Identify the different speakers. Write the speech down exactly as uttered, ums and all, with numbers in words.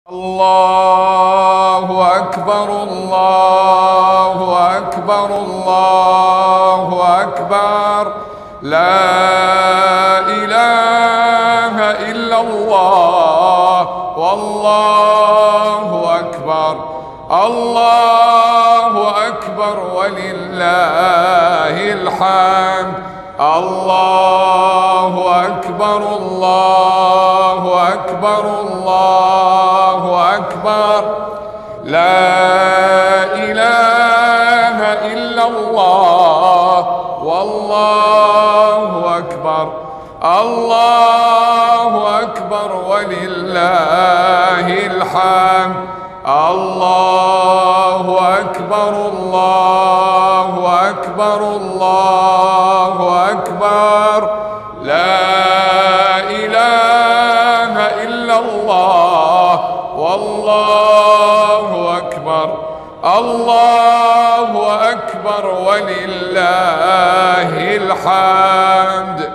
Speaker 1: الله أكبر الله أكبر الله أكبر لا إله إلا الله والله أكبر الله أكبر ولله الحمد الله أكبر الله أكبر الله أكبر لا إله إلا الله والله أكبر الله أكبر ولله الحمد الله أكبر الله أكبر الله أكبر لا إله إلا الله والله أكبر الله أكبر ولله الحمد.